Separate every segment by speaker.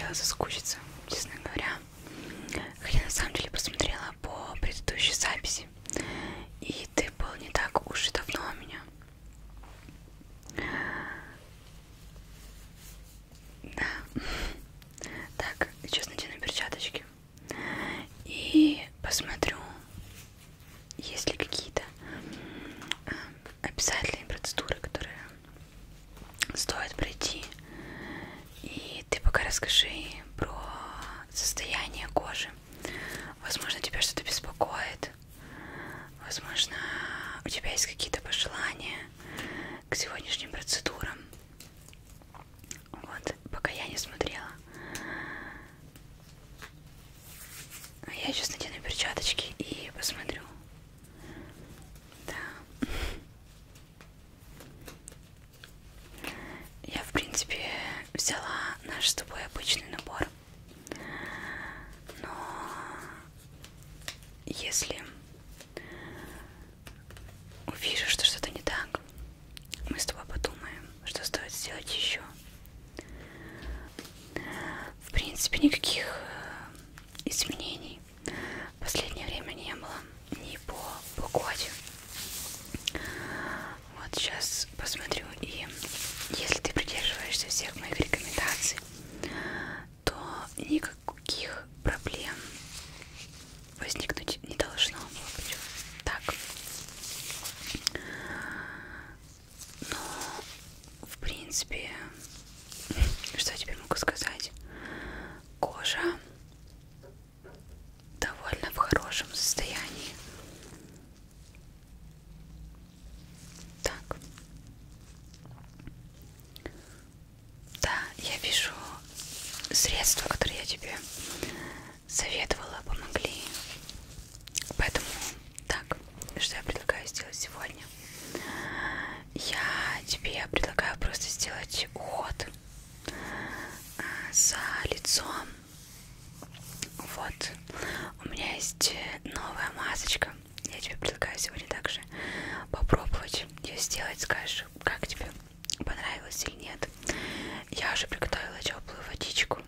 Speaker 1: начала соскучиться, честно говоря. Хотя на самом деле посмотрела по предыдущей записи, и ты был не так уж и давно у меня. Да. Так, сейчас надену перчаточки и посмотрю, есть ли какие-то обязательные процедуры, которые стоит пройти. И ты пока расскажи про состояние кожи. Возможно, тебя что-то беспокоит. Возможно, у тебя есть какие-то пожелания к сегодняшним процедурам. Вот, пока я не смотрела. А я сейчас надену перчаточки и посмотрю. Да. Я, в принципе, взяла наш с тобой обычный набор. Но если увижу, что что-то не так, мы с тобой подумаем, что стоит сделать еще. В принципе, никаких изменений в последнее время не было ни по погоде. Вот сейчас посмотрю, и если ты придерживаешься всех моих рекомендаций, то никаких проблем возникнуть не должно было быть. Так. Но, в принципе, что я тебе могу сказать? Кожа довольно в хорошем состоянии. Так. Да, я вижу, средства, которые я тебе советовала, помогли. Поэтому так, что я предлагаю сделать сегодня? Я тебе предлагаю просто сделать уход за лицом. Вот, у меня есть новая масочка. Я тебе предлагаю сегодня также попробовать ее сделать. Скажешь, как тебе, понравилось или нет. Я уже приготовила теплую водичку.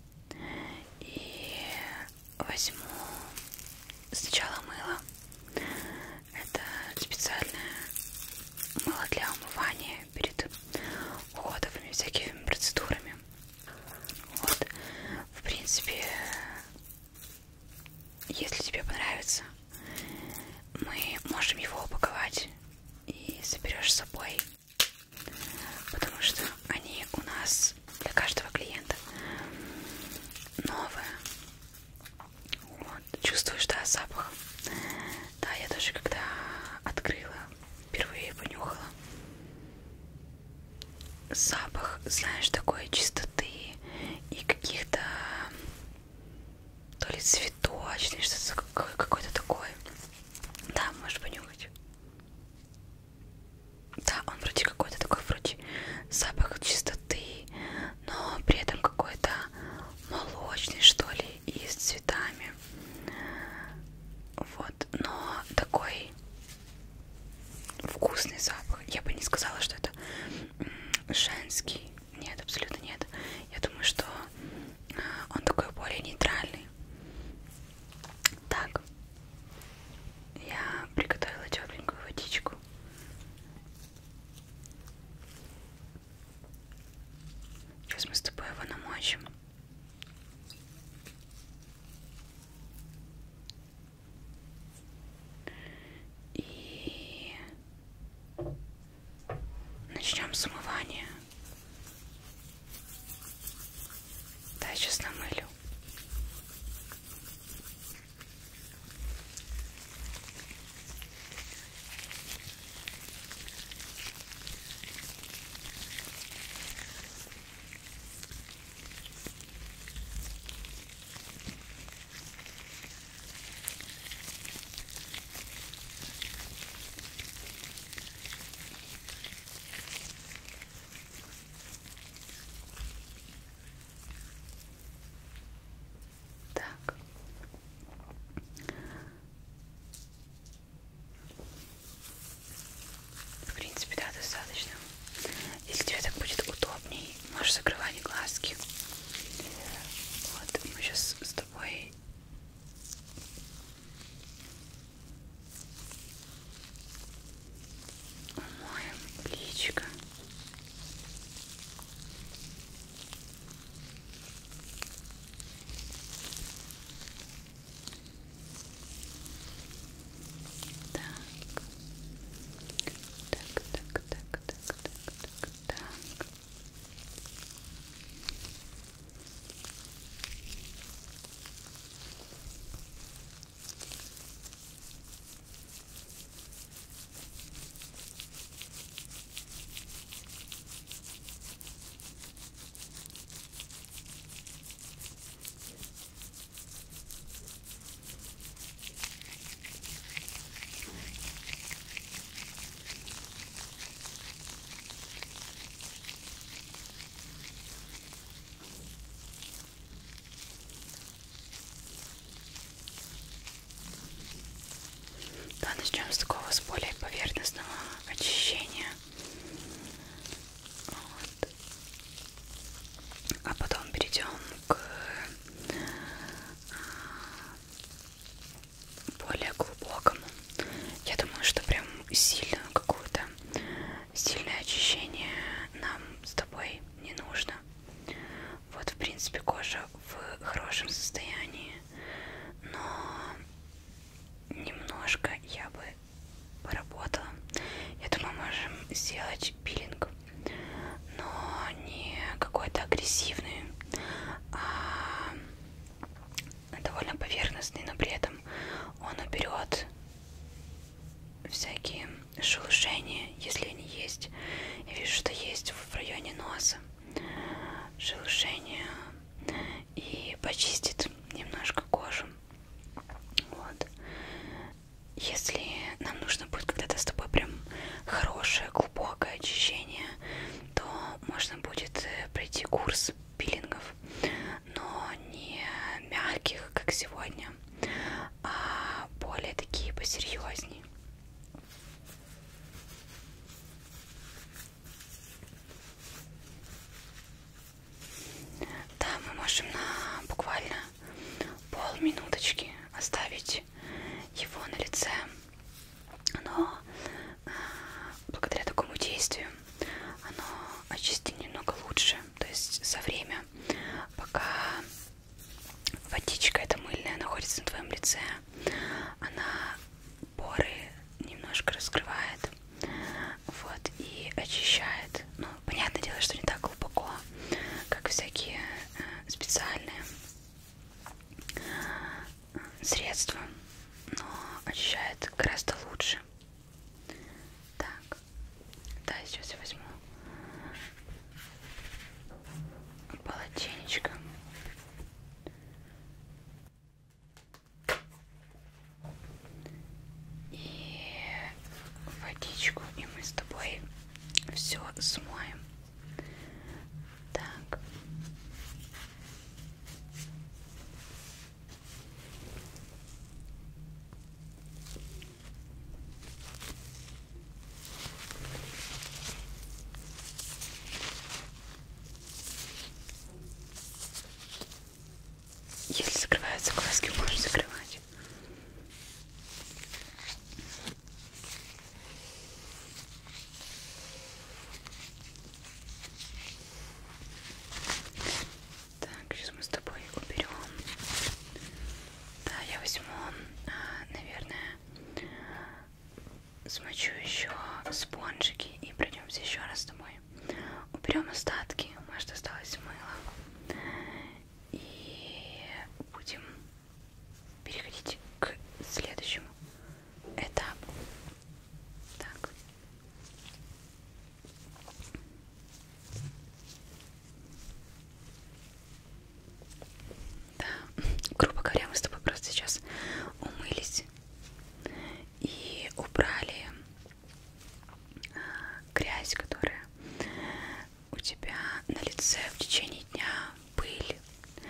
Speaker 1: И возьму сначала мыло. Это специальное мыло для умывания перед уходовыми всякими процедурами. Вот, в принципе, если тебе понравится, мы можем его упаковать и заберешь с собой, потому что они у нас для каждого клиента новые. Вот, чувствуешь, да, запах? Да, я тоже когда открыла, впервые понюхала. Запах, знаешь, такой чистоты и каких-то то ли цветочный, что-то какой-то такой. Да, можешь понюхать. Да, он вроде какой-то такой, вроде запах чистоты, но при этом какой-то молочный, что ли, и с цветами. Вот, но такой вкусный запах. Я бы не сказала, что это женский. Нет, абсолютно нет. Я думаю, что он такой более нейтральный. Так, я приготовила тепленькую водичку. Сейчас мы с тобой его намочим. И начнем с умывания. Да, сейчас намылю. очищение нам с тобой не нужно. Вот, в принципе, кожа в хорошем состоянии, но немножко я бы поработала. Я думаю, можем сделать пилинг, но не какой-то агрессивный, а довольно поверхностный, но при этом он уберет всякие шелушения, если они есть. Я вижу, что есть в районе носа шелушения, и почистит немножко кожу. Вот. Если нам нужно будет когда-то с тобой прям хорошее, глубокое очищение, то можно будет пройти курс пилингов, но не мягких, как сегодня, а более такие посерьезнее. Да, мы можем на буквально полминуточки оставить его на лице, но благодаря такому действию оно очистит немного лучше. То есть за время, пока водичка эта мыльная находится на твоем лице, она поры немножко раскрывает, вот, и очищает. Ну, понятное дело, что не так глубоко, как всякие специальные средства, но очищает гораздо лучше. Так, да, сейчас я возьму полотенечко. И водичку, и мы с тобой все смоем. Так. Если закрываются глазки, можешь закрывать. Так, сейчас мы с тобой уберем. Да, я возьму, наверное, смочу еще спонжики и пройдемся еще раз с тобой. Уберем остатки, может, осталось мыло. И будем переходить к следующему этапу. Так. Да, грубо говоря, мы с тобой просто сейчас умылись и убрали грязь, которая у тебя на лице в течение дня, пыль.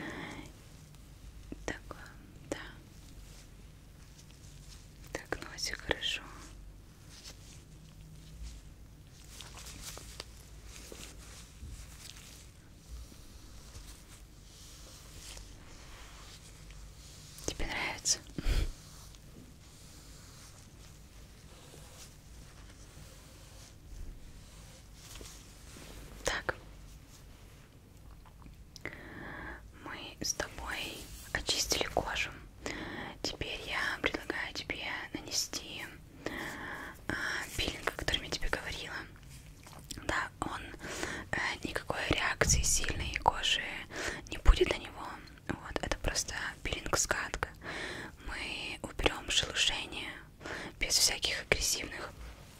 Speaker 1: Так, да. Так, носик хорошо. Тебе нравится? Так. Мы с тобой очистили кожу. Теперь я предлагаю тебе нанести пилинг, о котором я тебе говорила. Да, он никакой реакции сильной кожи не будет на него. Вот, это просто пилинг-скатка. Мы уберем шелушение без всяких агрессивных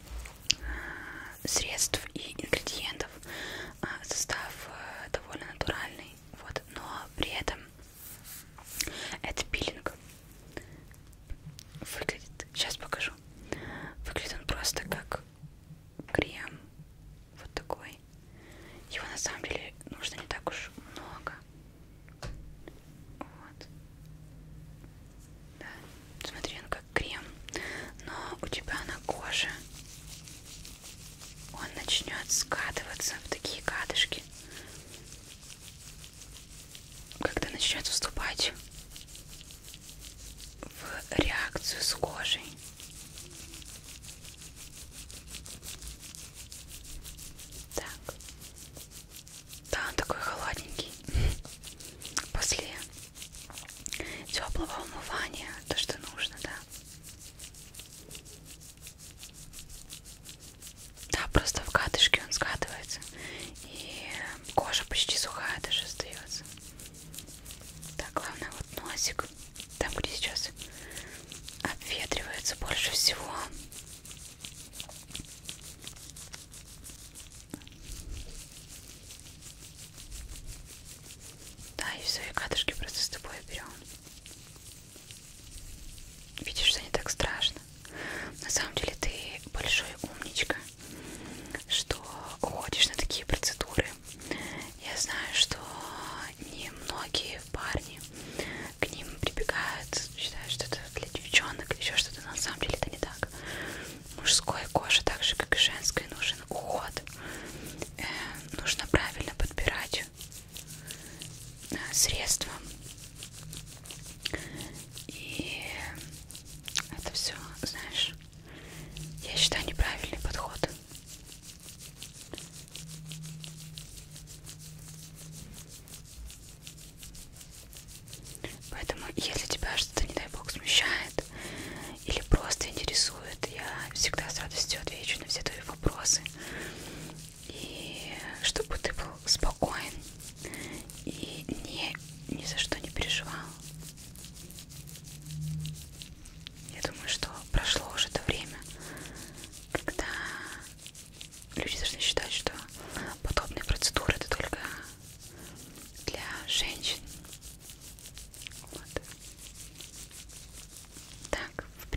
Speaker 1: средств и ингредиентов. Состав довольно натуральный. Вот, но при этом этот пилинг выглядит, сейчас покажу, выглядит он просто как крем, вот такой. Его на самом деле нужно не так уж много. Вот. Да. Смотри, он как крем, но у тебя на коже он начнет скатываться в такие катышки, когда начнет вступать в реакцию с кожей. если тебя что-то, не дай бог, смущает или просто интересует, я всегда с радостью отвечу на все твои вопросы. И чтобы ты был спокоен и ни за что не переживал. Я думаю, что прошло уже то время, когда люди должны считать, что подобные процедуры это только для женщин. Вот. Так, в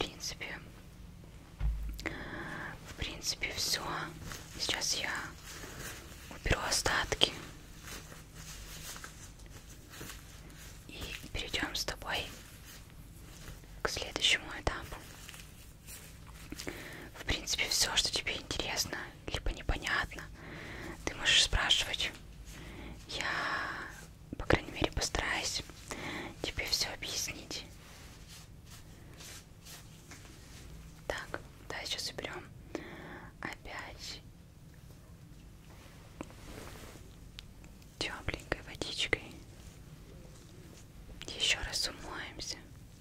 Speaker 1: принципе все. Сейчас я уберу остатки и перейдем с тобой к следующему этапу. В принципе, все, что тебе интересно, либо непонятно, ты можешь спрашивать. Я, по крайней мере, постараюсь тебе все объяснить. Так, да, сейчас уберем опять тепленькой водичкой. Еще раз умоемся.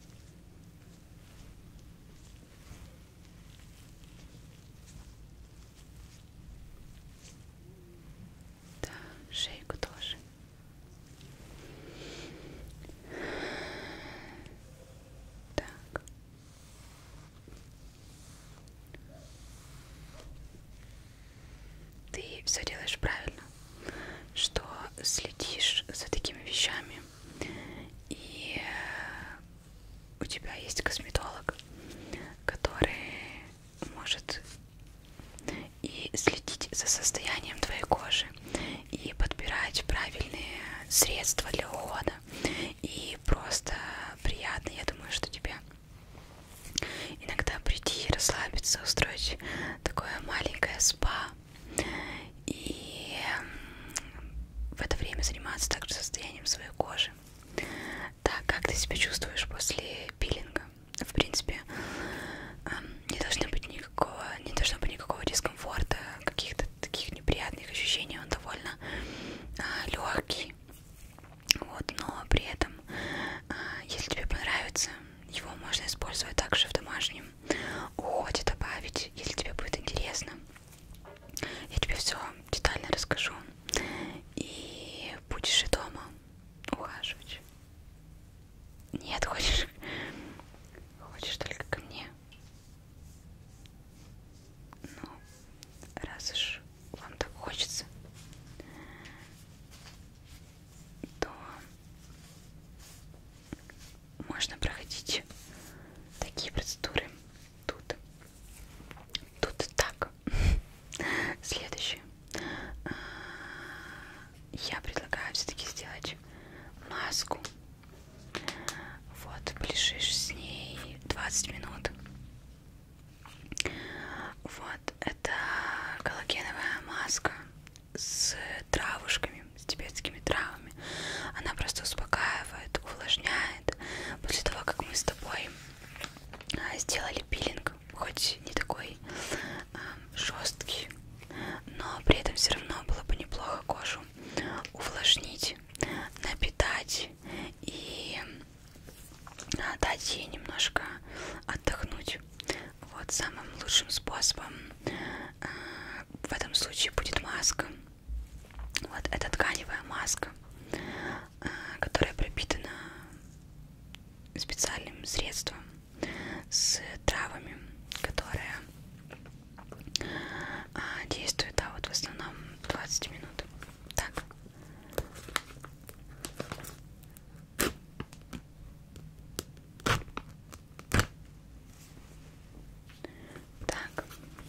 Speaker 1: Да, шейку тоже. Так. Ты все делаешь правильно, что следишь за такими вещами. И у тебя есть косметолог, который может и следить за состоянием твоей кожи, и подбирать правильные средства для ухода. И просто приятно, я думаю, что тебе иногда прийти, расслабиться, устроить такое маленькое спа. И в это время заниматься также состоянием своей кожи. Так, как ты себя чувствуешь после пилинга? В принципе, не должно быть никакого дискомфорта, каких-то таких неприятных ощущений. Он довольно легкий. Вот, но при этом, если тебе понравится, его можно использовать также в домашнем уходе, добавить, если тебе будет интересно. Я тебе все детально расскажу. И будешь и дома ухаживать. Нет, хочешь только ко мне. Ну, раз уж вам так хочется, то можно проходить такие процедуры тут. Тут так. Следующее. Я предлагаю все-таки сделать маску. Вот, полежишь с ней 20 минут. Вот, это коллагеновая маска с травушками, с тибетскими травами. Она просто успокаивает, увлажняет. После того, как мы с тобой сделали пилинг, хоть не такой жесткий, но при этом все равно было бы неплохо кожу увлажнить, напитать и дать ей немножко отдохнуть. Вот самым лучшим способом в этом случае будет маска. Вот это тканевая маска, которая пропитана специальным средством с травами, которое действует, да, вот в основном 20 минут. Так. Так.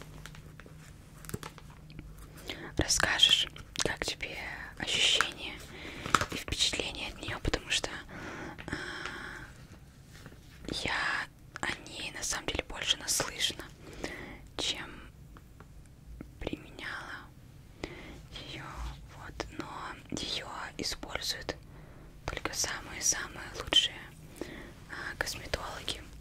Speaker 1: Расскажешь, как тебе ощущения и впечатления от нее, потому что я о ней на самом деле больше наслышана, чем применяла ее. Вот, но ее используют только самые-самые лучшие косметологи.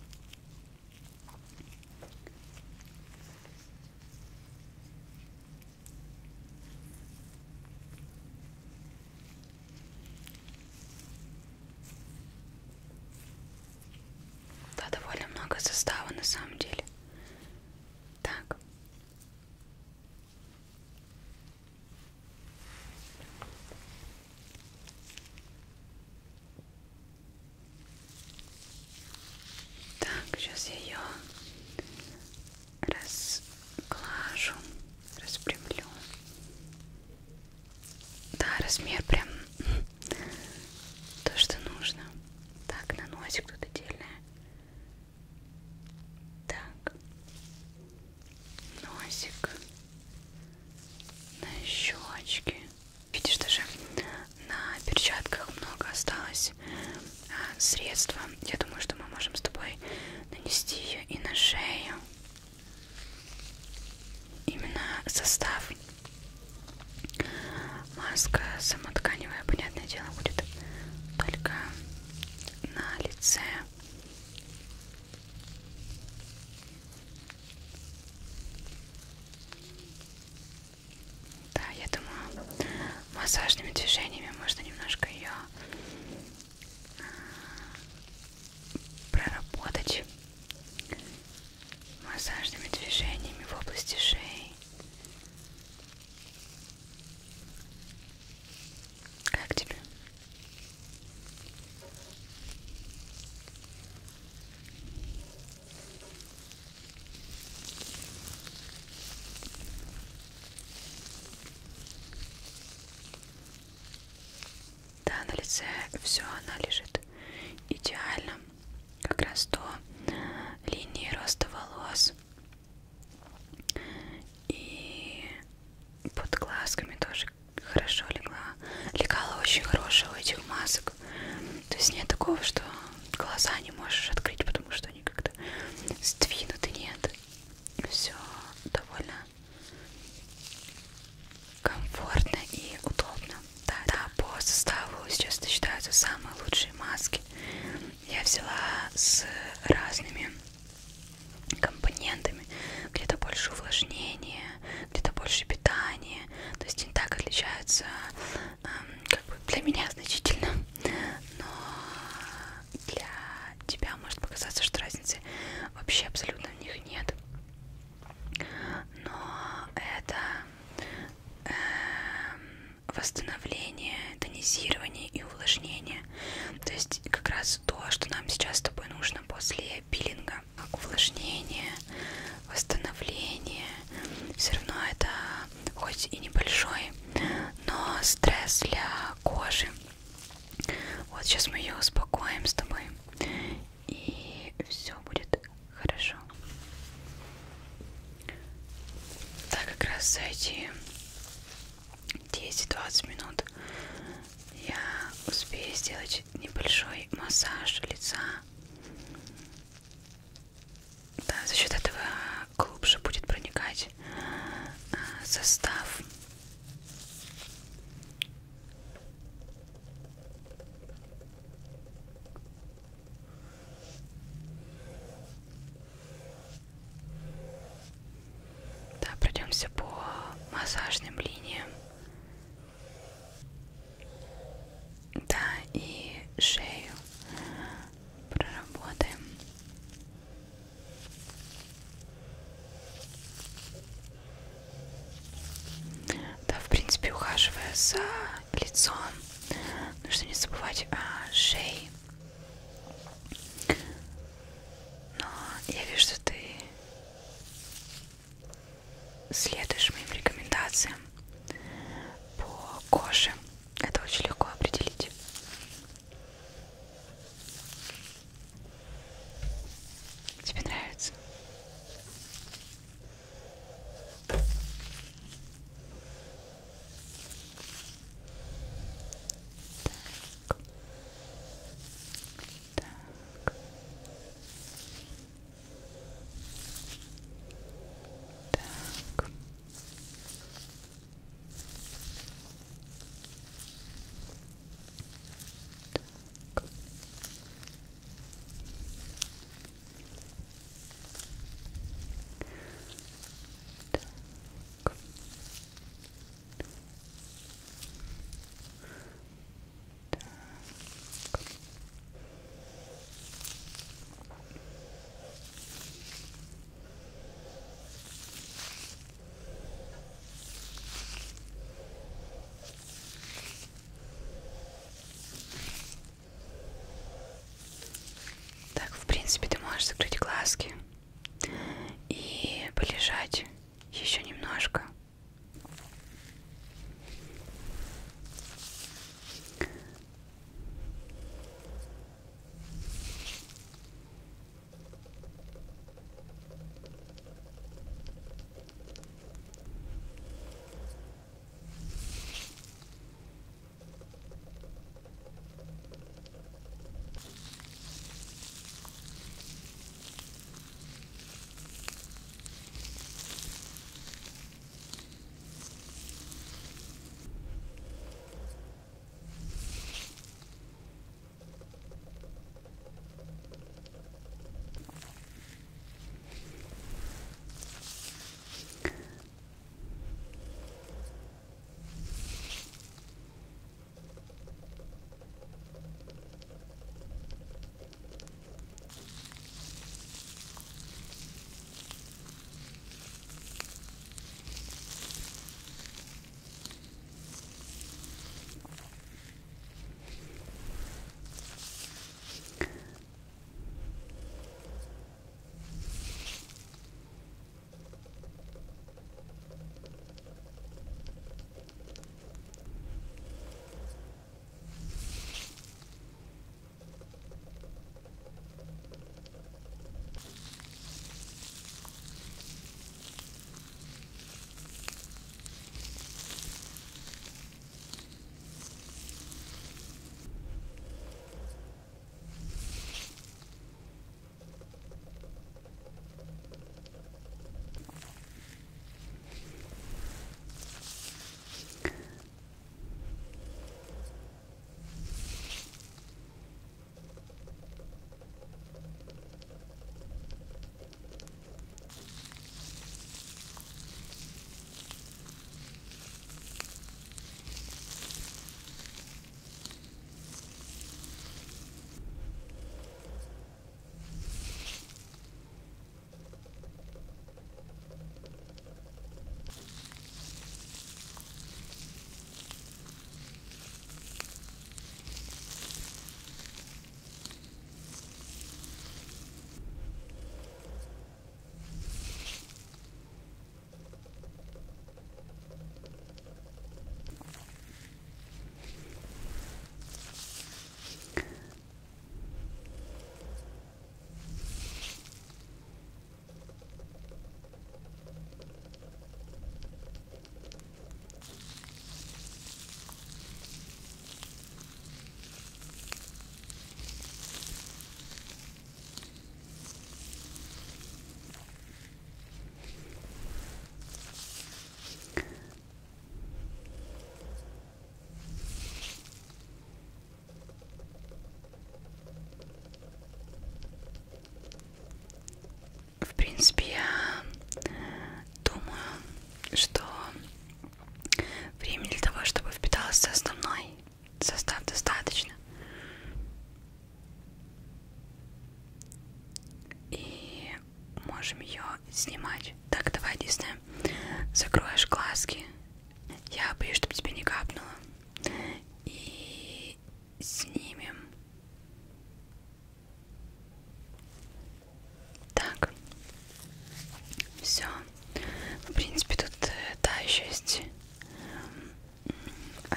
Speaker 1: на самом деле. Так. Так, сейчас я ее разглажу, распрямлю. Да, размер прям то, что нужно. Так, на носик тут отдельное. Так, носик, на щечки. Видишь, даже на перчатках много осталось средства. Я думаю, что мы можем с тобой нанести ее и на шею. Именно состав. Маска самотканевая, понятное дело, будет только на лице. Да, я думаю, массажными движениями можно немножко ее проработать. Массажными движениями в области шеи. Как тебе? Да, на лице все, она лежит идеально. Как раз до линии роста волос. И под глазками тоже хорошо легла. Лекала очень хорошая у этих масок. То есть нет такого, что глаза не можешь открыть, потому что они как-то сдвинуты. Нет. Все довольно комфортно и удобно. Да, да, по составу сейчас считаются самые лучшие маски. Я взяла с разными компонентами. Где-то больше увлажнения, где-то больше питания. То есть они так отличаются, как бы для меня значительно. Но для тебя может показаться, что разницы вообще абсолютно в них нет. Но это восстановление, тонизирование и увлажнение. То есть как раз то, что нам сейчас с тобой нужно после пилинга. Увлажнение, восстановление. Все равно это хоть и небольшой, но стресс для кожи. Вот сейчас мы ее успокоим с тобой, и все будет хорошо. Так, как раз за эти 10-20 минут я успею сделать небольшой массаж лица. Да, за счет этого глубже будет проникать состав. Да, пройдемся по массажным линиям. Да, и шею проработаем. Да, в принципе, ухаживая за лицом, нужно не забывать о шее. Но я вижу, что ты следуешь моим рекомендациям по коже. Это очень легко определить. Тебе нравится?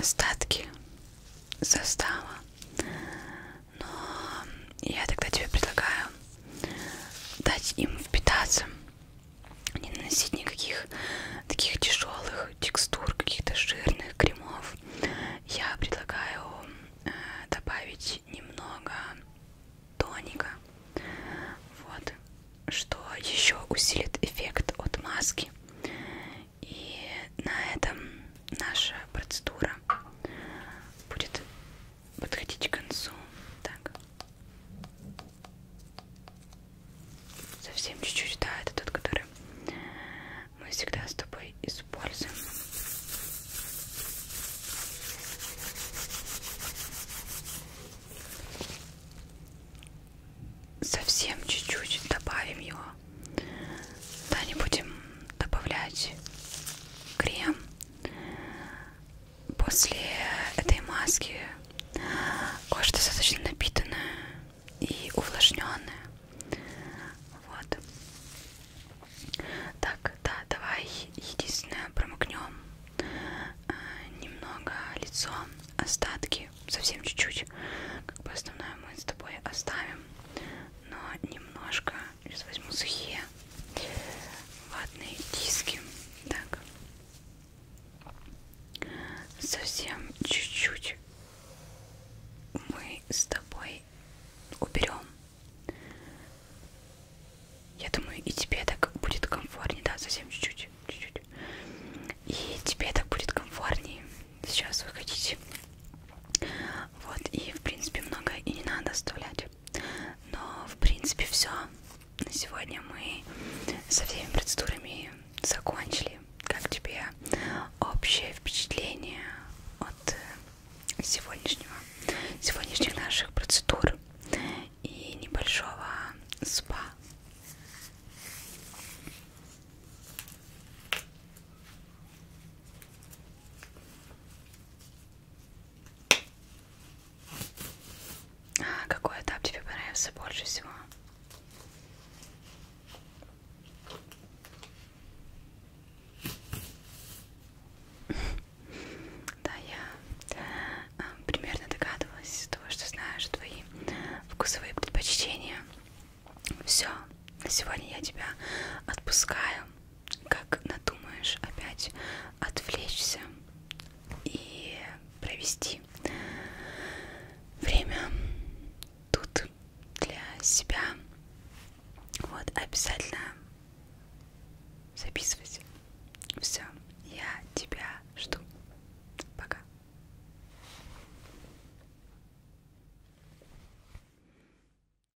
Speaker 1: остатки состава. Но я тогда тебе предлагаю дать им впитаться, не наносить никаких таких тяжелых текстур, каких-то жирных кремов. Я предлагаю добавить немного тоника, вот, что еще усилит эффект от маски. И на этом наша процедура будет подходить к концу. Так, совсем чуть-чуть, да, это тот, который мы всегда с тобой используем. Совсем чуть-чуть добавим его. Да, не будем добавлять крем. После этой маски кожа достаточно напитанная и увлажненная. Вот. Так, да, давай единственное промокнем немного лицо, остатки, совсем чуть-чуть. Как бы основное мы с тобой оставим, но немножко. Сейчас возьму сухие ватные диски. Так. Совсем